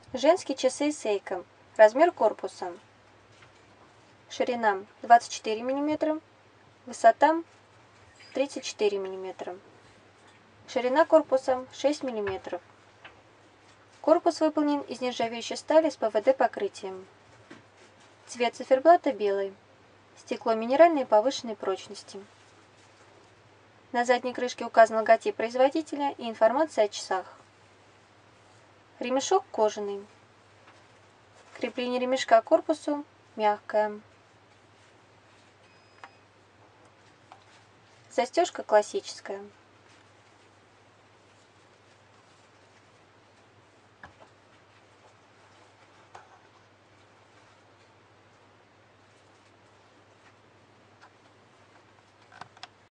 Женские часы Seiko. Размер корпуса. Ширина 24 мм, высота 34 мм. Ширина корпуса 6 мм. Корпус выполнен из нержавеющей стали с ПВД покрытием. Цвет циферблата белый. Стекло минеральной повышенной прочности. На задней крышке указан логотип производителя и информация о часах. Ремешок кожаный. Крепление ремешка к корпусу мягкое. Застежка классическая.